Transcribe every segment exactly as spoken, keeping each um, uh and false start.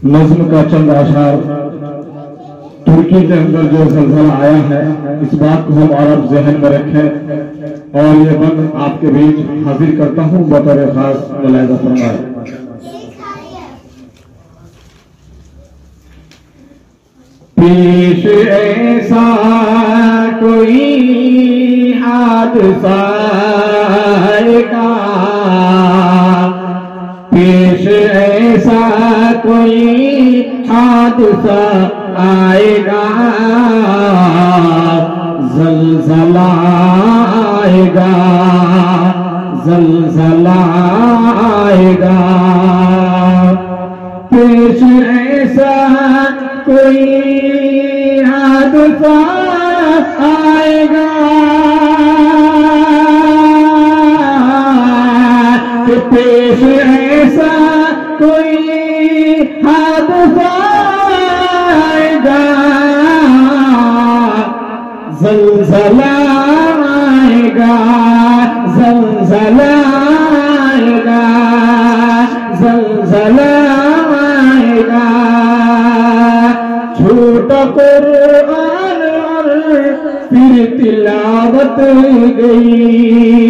नज्म का चंद आशार तुर्की के अंदर जो ज़लज़ला आया है, इस बात को हम और ज़हन में रखें और ये बंद आपके बीच हाजिर करता हूँ बतौर खास मुलाहिज़ा फरमाएं। पेश ऐसा कोई हादसा आएगा, पेश ऐसा कोई हादसा आएगा, ज़लज़ला आएगा, ज़लज़ला आएगा। पेश ऐसा कोई हादसा आएगा कि पेश ऐसा कोई हादसा आएगा, ज़लज़ला आएगा, ज़लज़ला आएगा, ज़लज़ला आएगा। छूटा कुरान और फिर तिलावत गई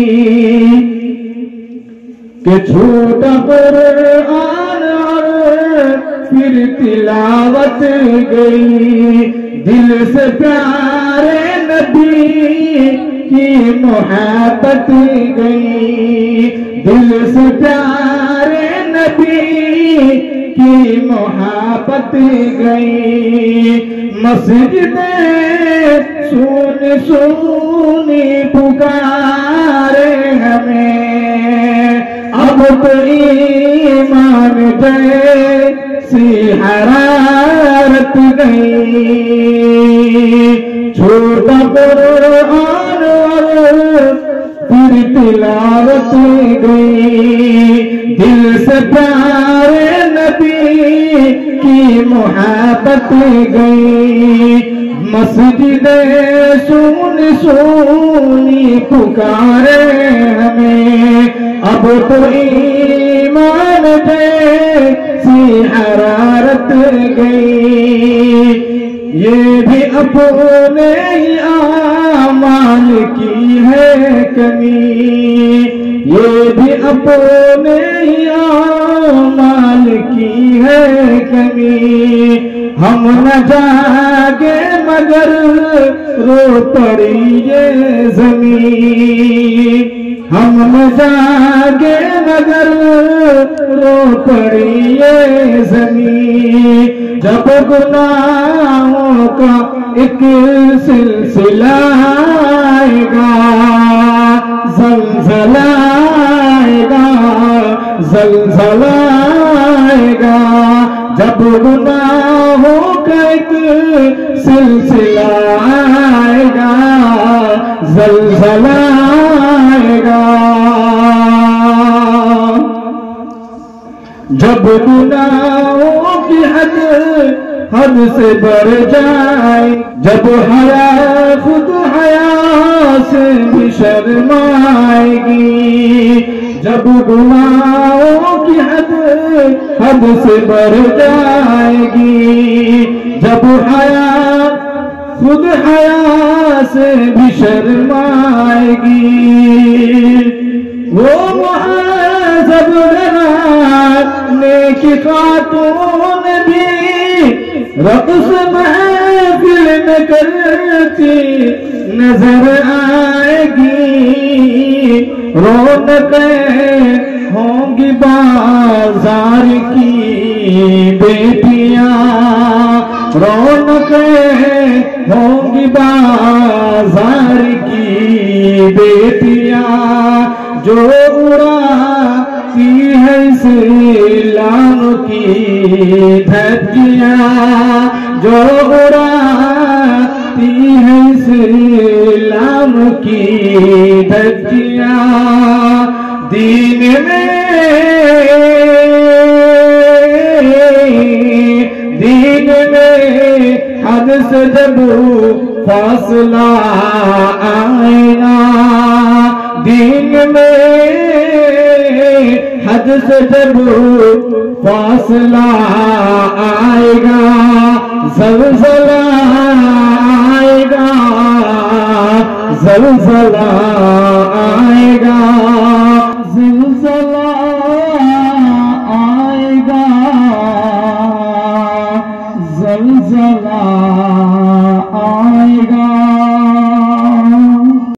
कि छूटा कुरान और फिर तिलावत गई। दिल से प्यारे नबी की मोहब्बत गई, दिल से प्यारे नबी की मोहब्बत गई। मस्जिद सुन सुनी पुकारे हमें, अब तो ईमान जैसी हरारत गई। छोटा कुरान और फिर तिलावत गई। दिल से प्यारे नबी की मोहब्बत गई। मस्जिद सुन सुनी पुकारे हमें, अब तो ईमान जैसी हरारत गई। ये भी अपने आमाल की है कमी, ये भी अपने आमाल की है कमी। हम न जागे मगर रो पड़ी ये जमीन, हम न जागे मगर रो पड़ी ये जमीन। जब गुनाहों का एक सिलसिला आएगा, ज़लज़ला आएगा, ज़लज़ला आएगा। जब गुनाहों का एक सिलसिला आएगा, ज़लज़ला आएगा। जब गुनाहों की हद हद से बढ़ जाए, जब हया खुद हया से भी शर्माएगी। जब गुनाहों की हद हद से बढ़ जाएगी, जब हया खुद हया से भी शर्माएगी। वो मुहाज़ब नेकी खातून भी रक़्स महफ़िल में करती नजर आएगी। रौनकें होंगी बाजार की बेटियां, रौनकें होंगी बाजार की बेटियां। जो उड़ाती है इस्लाम की धज्जियां, जो उड़ाती है इस्लाम की धज्जियां। दीन में दीन में हद से जब फासला आएगा, दीन में हद से जब फासला ज़लज़ला आएगा, ज़लज़ला आएगा, ज़लज़ला आएगा।